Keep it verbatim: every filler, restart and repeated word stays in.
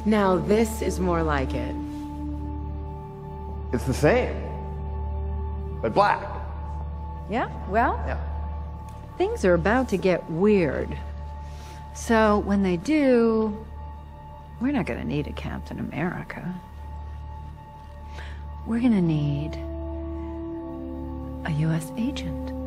Now this is more like it. It's the same, but black. Yeah, well, Yeah. things are about to get weird. So when they do, we're not gonna need a Captain America. We're gonna need a U S agent.